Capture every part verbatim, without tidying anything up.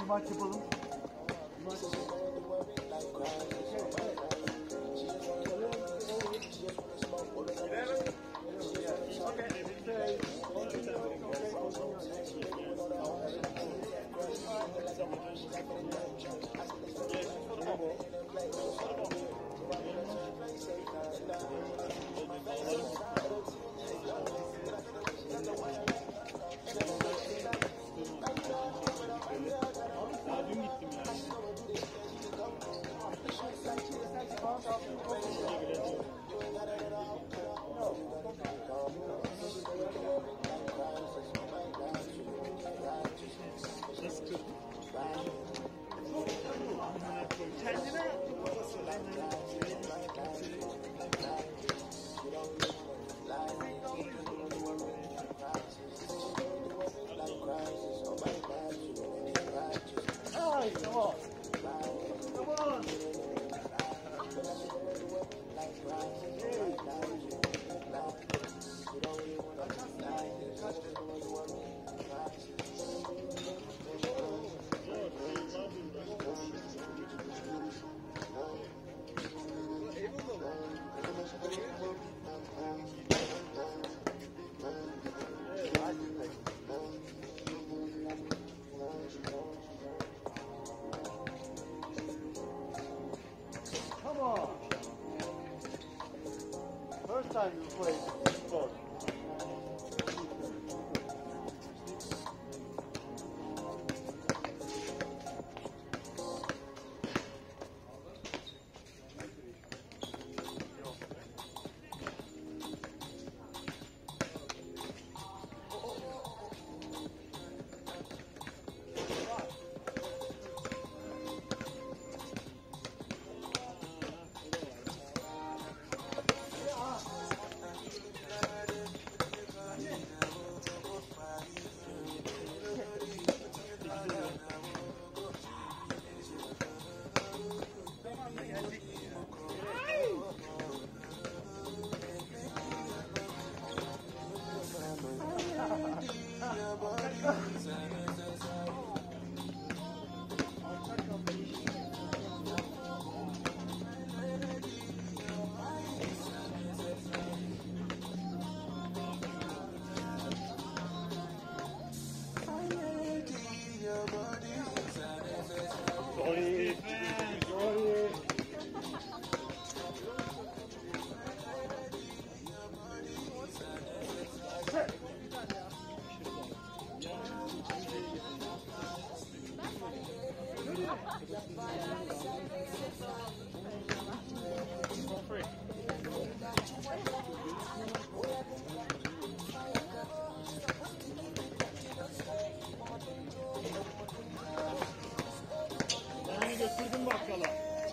maç yapalım. Maç. First time you play sport. Götürdüm bakkala.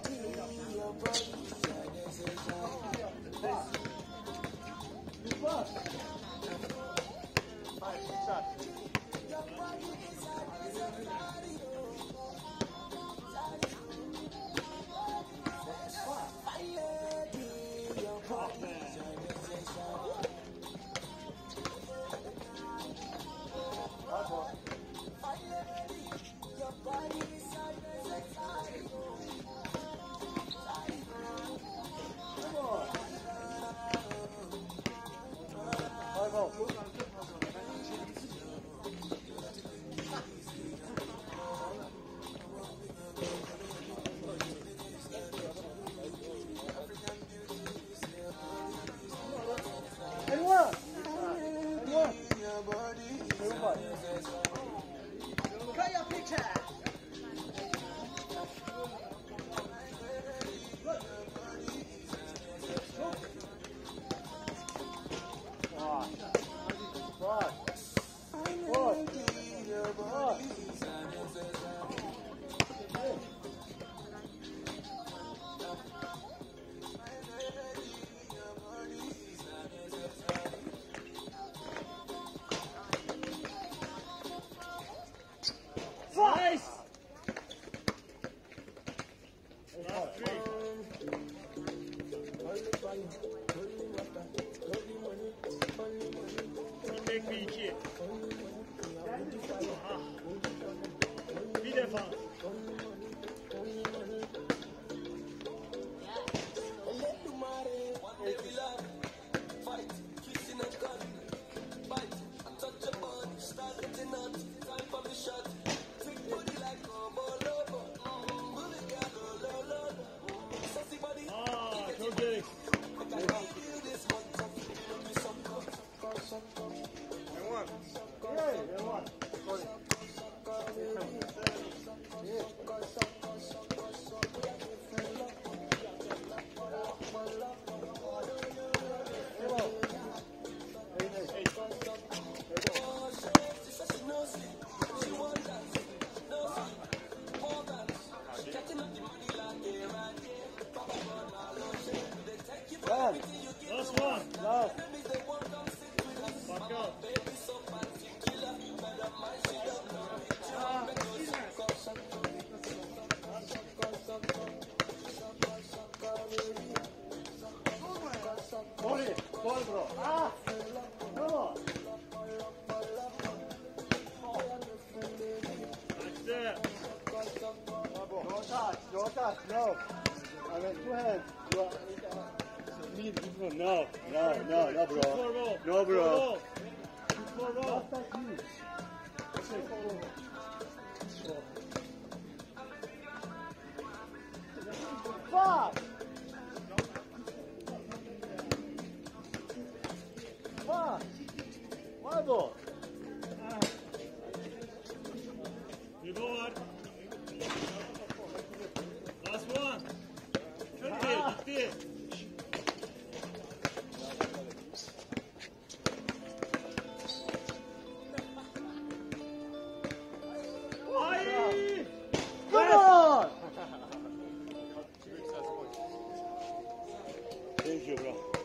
Nice! Son tek bir iki. Bir defa. Aa, çok iyi. Yeah, they won. Sorry. Last. Last one. Last. Back up. Sorry. Sorry, bro. Ah! Come on. That's it. No touch. No touch. No. I mean, two hands. You are, uh, me, bro. No. No, no, no, Four bro. roll. No, bro. Four roll. Four roll. Last touch you. Fuck! Fuck! Why, bro? Reward. Last one. Bitti, bitti. Ay! Come on! Thank you, bro.